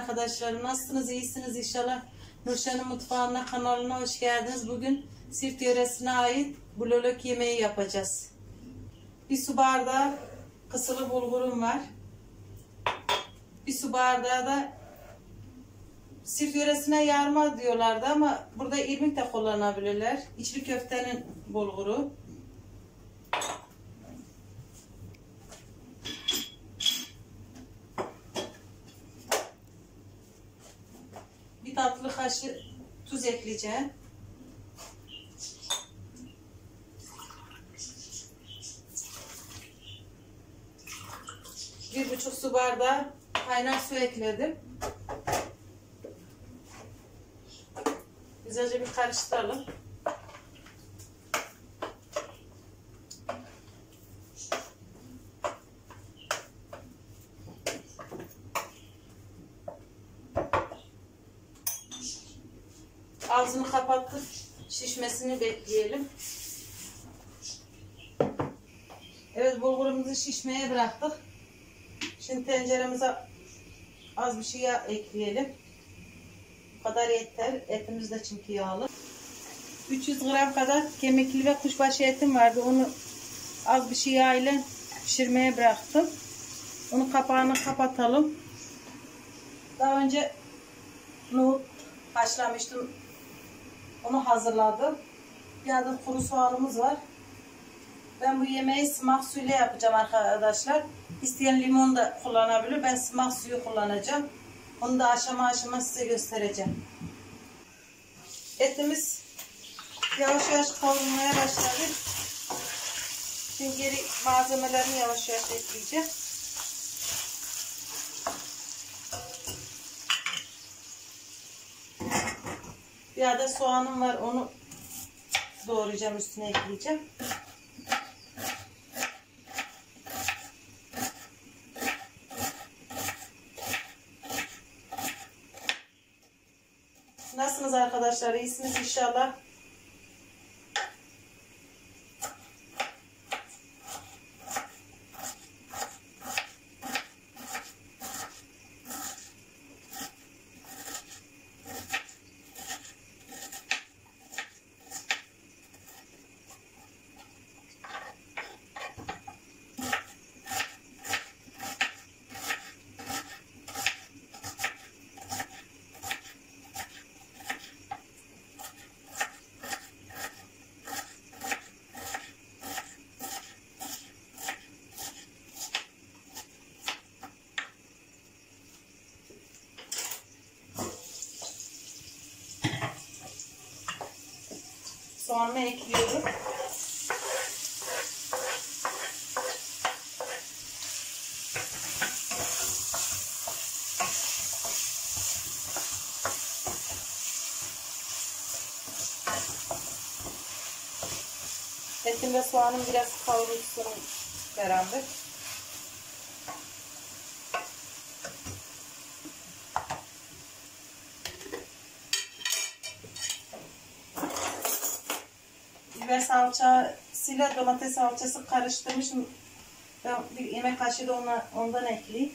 arkadaşlarım. Nasılsınız? İyisiniz inşallah. Nurşen'in mutfağına, kanalına hoş geldiniz. Bugün Siirt yöresine ait blolok yemeği yapacağız. Bir su bardağı kısılı bulgurum var. Bir su bardağı da Siirt yöresine yarma diyorlardı ama burada irmik de kullanabilirler. İçli köftenin bulguru. Bir tatlı kaşığı tuz ekleyeceğim. Bir buçuk su bardağı kaynar su ekledim. Güzelce bir karıştıralım. Ağzını kapatıp şişmesini bekleyelim. Evet, bulgurumuzu şişmeye bıraktık. Şimdi tenceremize az bir şey yağ ekleyelim. Bu kadar yeter. Etimiz de çünkü yağlı. 300 gram kadar kemikli ve kuşbaşı etim vardı. Onu az bir şey yağ ile pişirmeye bıraktım. Onun kapağını kapatalım. Daha önce nohut haşlamıştım. Onu hazırladım. Bir adet kuru soğanımız var. Ben bu yemeği sımak suyuyla yapacağım arkadaşlar. İsteyen limon da kullanabilir. Ben sımak suyu kullanacağım. Onu da aşama aşama size göstereceğim. Etimiz yavaş yavaş kavrulmaya başladı. Şimdi geri malzemelerini yavaş yavaş ekleyeceğim. Bir adet soğanım var. Onu doğrayacağım. Üstüne ekleyeceğim. Nasılsınız arkadaşlar? İyisiniz inşallah. Soğanı ekliyorum. Etim ve soğanım biraz kavrulsun beraber. Biber salçasıyla domates salçası karıştırmışım. Ben bir yemek kaşığı da ondan ekleyeyim.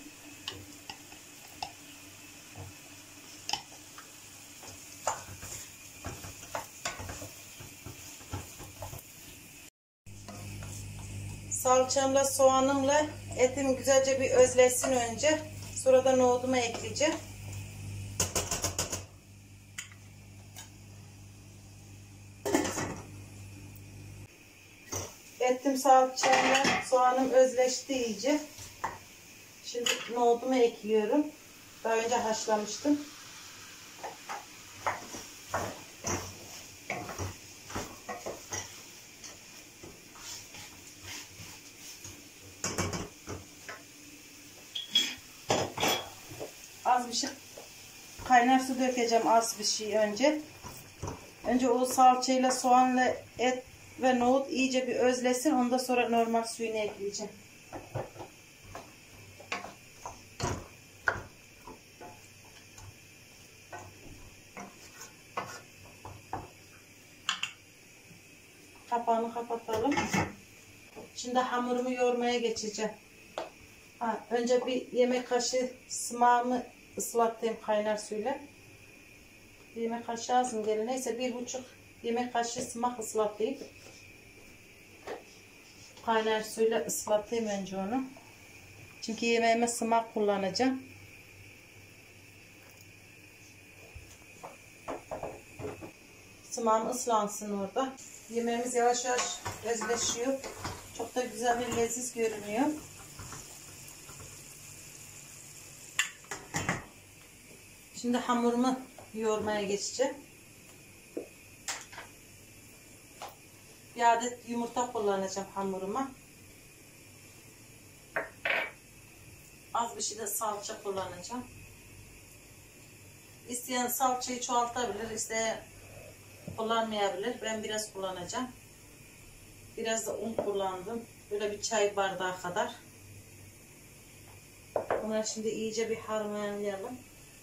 Salçamla soğanımla etim güzelce bir özleşsin önce. Sonra da nohudumu ekleyeceğim. Etim salçayla soğanım özleşti iyice. Şimdi nohudumu ekliyorum. Daha önce haşlamıştım. Az bir şey kaynar su dökeceğim, az bir şey önce. Önce o salçayla soğanla et ve nohut iyice bir özlesin. Ondan sonra normal suyunu ekleyeceğim. Kapağını kapatalım. Şimdi hamurumu yoğurmaya geçeceğim. Önce bir yemek kaşığı sımağımı ıslattığım kaynar suyla. Bir yemek kaşığı lazım gelir. Neyse 1,5 yemek kaşığı sımak ıslattım. Kaynar suyla ıslattım önce onu. Çünkü yemeğime sımak kullanacağım. Sımağım ıslansın orada. Yemeğimiz yavaş yavaş özleşiyor. Çok da güzel bir leziz görünüyor. Şimdi hamurumu yoğurmaya geçeceğim. Bir adet yumurta kullanacağım hamuruma. Az bir şey de salça kullanacağım. İsteyen salçayı çoğaltabilir, isteyen kullanmayabilir. Ben biraz kullanacağım. Biraz da un kullandım. Böyle bir çay bardağı kadar. Bunları şimdi iyice bir harmanlayalım.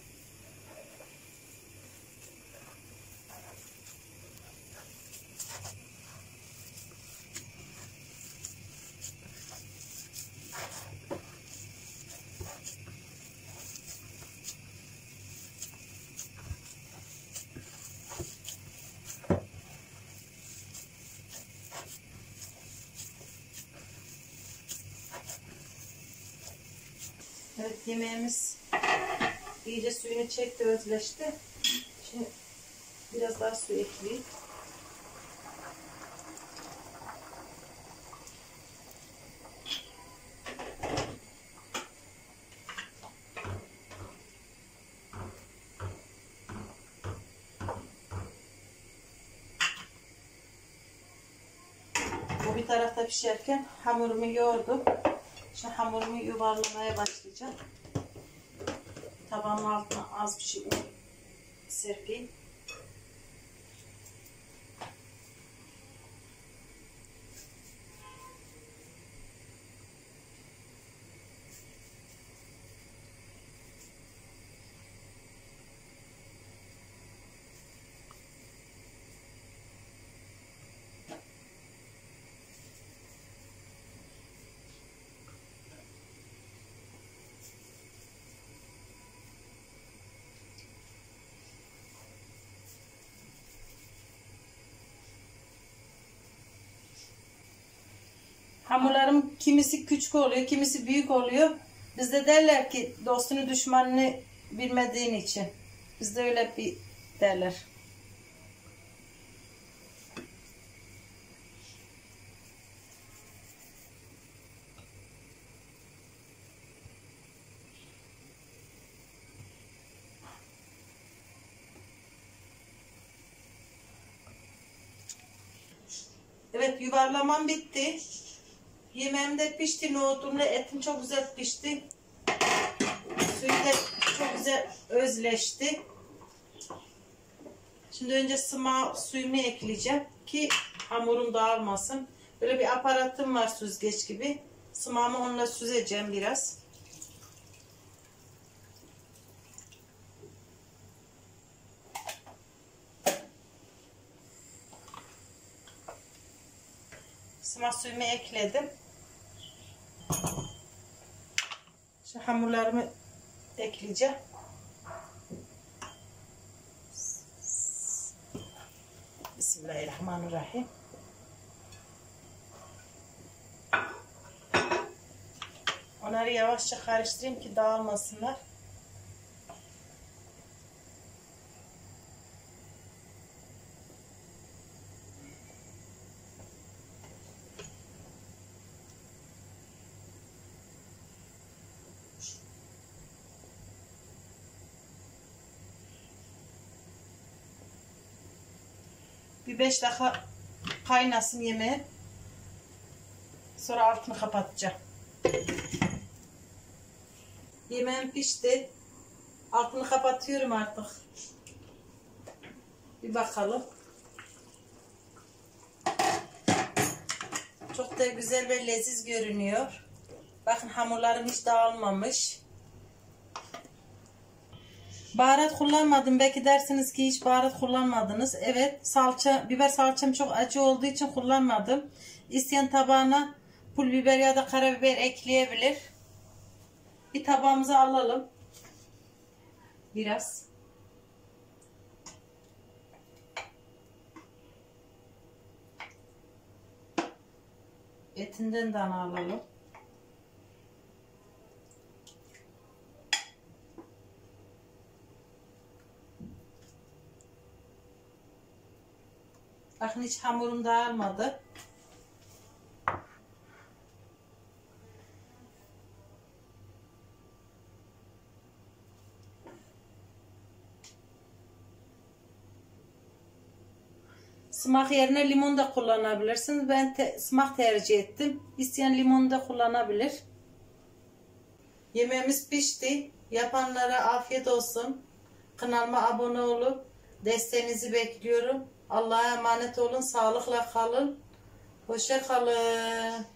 Evet, yemeğimiz iyice suyunu çekti, özleşti. Şimdi biraz daha su ekleyeyim. Bu bir tarafta pişerken hamurumu yoğurdum. Şimdi hamurumu yuvarlamaya başlayacağım. Tabağın altına az bir şey un serpeyim. Hamurlarım kimisi küçük oluyor, kimisi büyük oluyor. Bizde derler ki dostunu düşmanını bilmediğin için. Bizde öyle bir derler. Evet, yuvarlamam bitti. Yemeğim de pişti. Nohutumla etim çok güzel pişti. Suyu da çok güzel özleşti. Şimdi önce suyumu ekleyeceğim ki hamurum dağılmasın. Böyle bir aparatım var, süzgeç gibi. Sımağımı onunla süzeceğim biraz. Sıma suyumu ekledim. Şimdi hamurlarımı ekleyeceğim. Bismillahirrahmanirrahim. Onları yavaşça karıştırayım ki dağılmasınlar. Bir 5 dakika kaynasın yemeği. Sonra altını kapatacağım. Yemeğim pişti. Altını kapatıyorum artık. Bir bakalım. Çok da güzel ve leziz görünüyor. Bakın hamurlarım hiç dağılmamış. Baharat kullanmadım. Belki dersiniz ki hiç baharat kullanmadınız. Evet, biber salçam çok acı olduğu için kullanmadım. İsteyen tabağına pul biber ya da karabiber ekleyebilir. Bir tabağımıza alalım. Biraz. Etinden de alalım. Bakın hiç hamurum dağılmadı. Sımak yerine limon da kullanabilirsiniz. Ben sımak tercih ettim. İsteyen limon da kullanabilir. Yemeğimiz pişti. Yapanlara afiyet olsun. Kanalıma abone olup desteğinizi bekliyorum. Allah'a emanet olun. Sağlıkla kalın. Hoşça kalın.